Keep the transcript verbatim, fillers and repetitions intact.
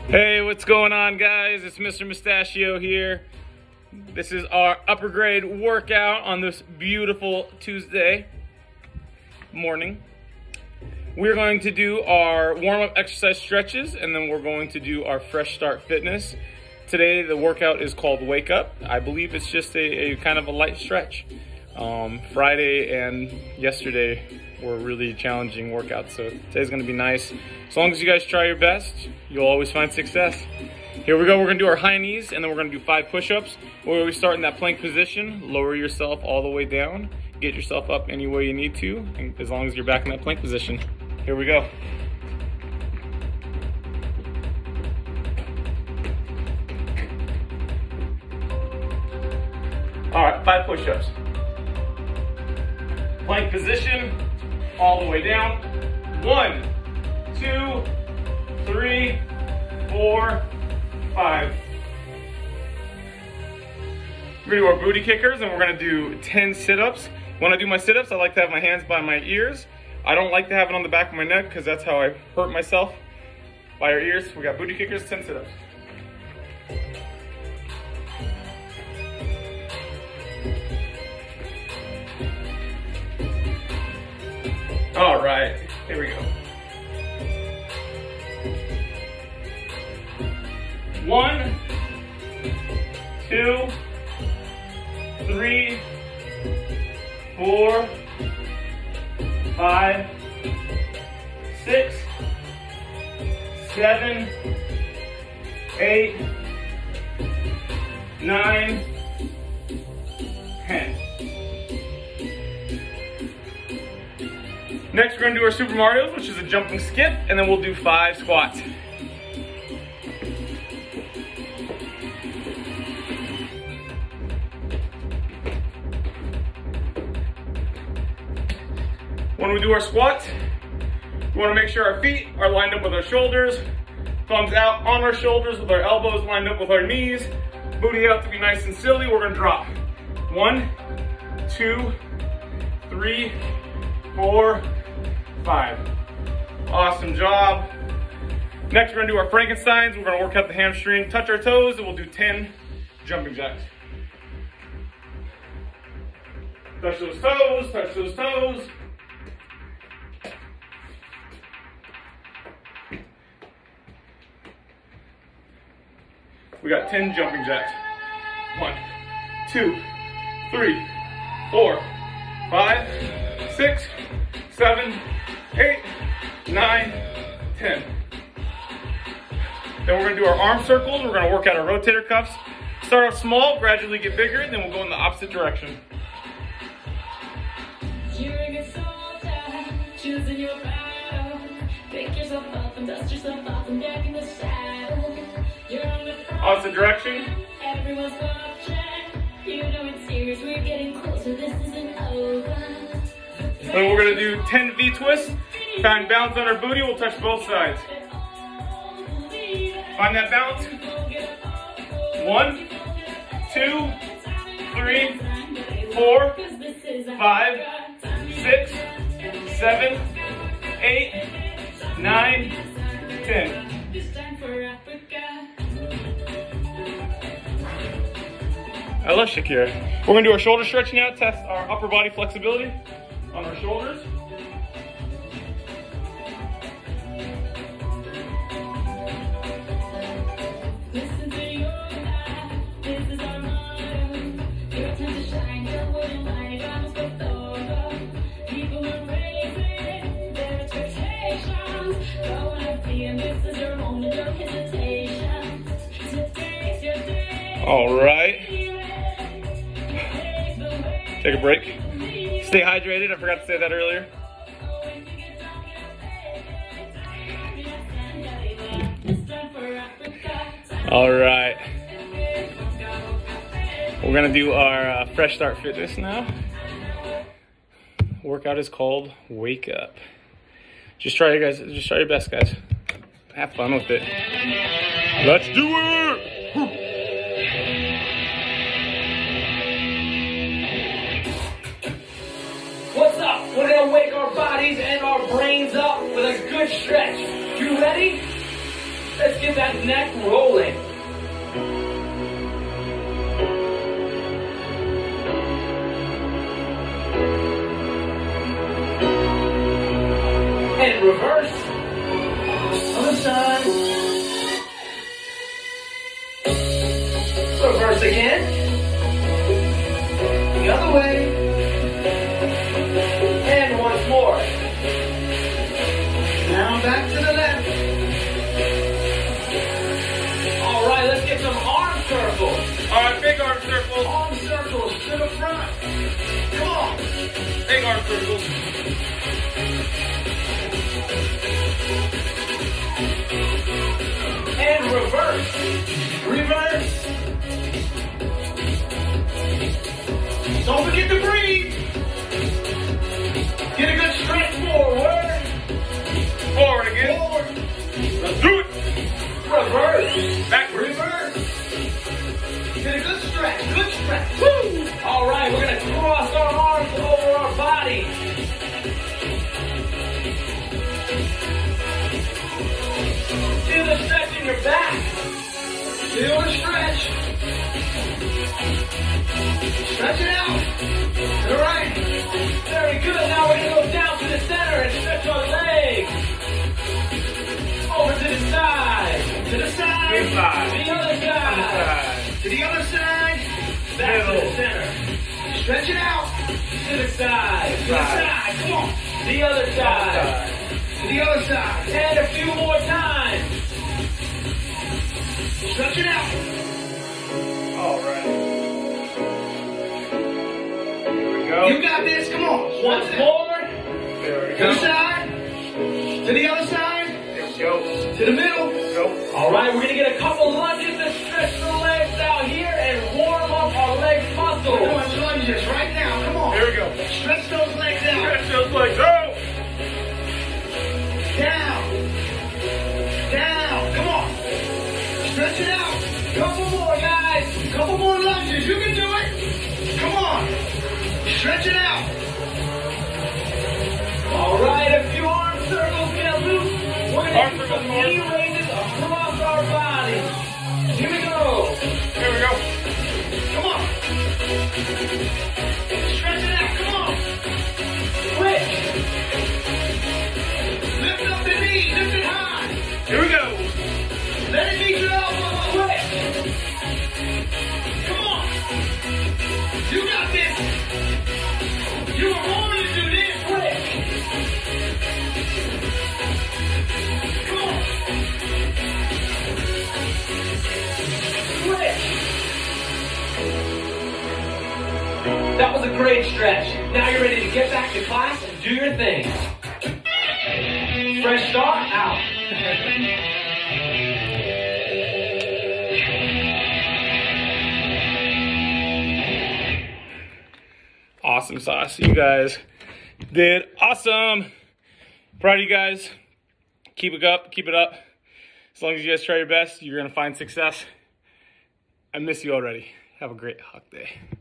Hey, what's going on, guys? It's Mister Mustachio here. This is our upper grade workout on this beautiful Tuesday morning. We're going to do our warm-up exercise stretches, and then we're going to do our fresh start fitness. Today, the workout is called Wake Up. I believe it's just a, a kind of a light stretch. Um, Friday and yesterday were really challenging workouts, so today's gonna be nice. As long as you guys try your best, you'll always find success. Here we go, we're gonna do our high knees, and then we're gonna do five push-ups. Where we start in that plank position, lower yourself all the way down, get yourself up any way you need to, and as long as you're back in that plank position. Here we go. All right, five push-ups. Plank position, all the way down. One, two, three, four, five. We're gonna do our booty kickers, and we're gonna do ten sit-ups. When I do my sit-ups, I like to have my hands by my ears. I don't like to have it on the back of my neck because that's how I hurt myself, by our ears. We got booty kickers, ten sit-ups. All right, here we go. One, two, three, four, five, six, seven, eight, nine, ten. Next, we're gonna do our Super Marios, which is a jumping skip, and then we'll do five squats. When we do our squats, we wanna make sure our feet are lined up with our shoulders, thumbs out on our shoulders with our elbows lined up with our knees, booty out to be nice and silly. We're gonna drop. One, two, three, four, five. Awesome job. Next, we're gonna do our Frankensteins. We're gonna work out the hamstring, touch our toes, and we'll do ten jumping jacks. Touch those toes, touch those toes. We got ten jumping jacks. One, two, three, four, five, six, seven, eight, nine, ten. Then we're gonna do our arm circles. We're gonna work out our rotator cuffs. Start off small, gradually get bigger, then we'll go in the opposite direction. You're a good soldier, choosing your battle. Pick yourself up and dust yourself off and back in the saddle. You're on the front. Opposite direction. Everyone's watching. You know it's serious, we're getting closer, this isn't over. Then we're gonna do ten V-twists. Find balance on our booty, we'll touch both sides. Find that balance. One, two, three, four, five, six, seven, eight, nine, ten. I love Shakira. We're gonna do our shoulder stretch now, test our upper body flexibility on our shoulders. Listen to your life, this is our motto. Your time to shine, your wooden light almost left over. People are raising their expectations. Go and be, and this is your moment, no hesitation. Today's your day. All right. Take a break. Stay hydrated. I forgot to say that earlier. All right. We're gonna do our uh, fresh start fitness now. Workout is called Wake Up. Just try, you guys. Just try your best, guys. Have fun with it. Let's do it. Woo. What's up? We're gonna wake our bodies and our brains up with a good stretch. You ready? Let's get that neck rolling. And reverse. Other side. Reverse again. The other way. And once more. Now back to the left. All right, let's get some arm circles. All right, big arm circles. Arm circles to the front. Come on. Big arm circles. And reverse. Reverse. Don't forget to breathe. Get a good stretch forward. Forward again. Forward. Let's do it. Reverse. Back. Reverse. Get a good stretch. Good stretch. Woo. All right, we're going to cross our arms over our body. Feel the stretch in your back. Feel the stretch. Stretch it out. To the right. Very good. Now we're going to go down to the center and stretch our legs. Over to the side. To the side. Good side. To the other side. side. To the other side. Back Middle. To the center. Stretch it out. To the side. To the side. Come on. The other side. side. To the other side. And a few more times. Stretch it out. All right. You got this, come on. Once more. There we go. To the side. To the other side. There we go. To the middle. Go. All right, we're going to get a couple lunges to stretch the legs out here and warm up our leg muscles. We're doing lunges right now, come on. Here we go. Stretch those legs out. Stretch those legs out. Down. Down. Come on. Stretch it out. Couple more, guys. Couple more lunges. You can do it. Come on. Stretch it out. All right, a few arm circles get loose. We're going to do some knee raises across our body. Here we go. Here we go. Come on. Stretch it out. Come on. Switch. Lift up the knee. Lift it high. Here we go. Let it meet your elbow. Switch. Come on. You got this. You were born to do this. Quick. Come on. Quick. That was a great stretch. Now you're ready to get back to class and do your thing. Fresh start, out. Awesome sauce. You guys did awesome. Proud of you guys. Keep it up. Keep it up. As long as you guys try your best, you're going to find success. I miss you already. Have a great Hawk Day.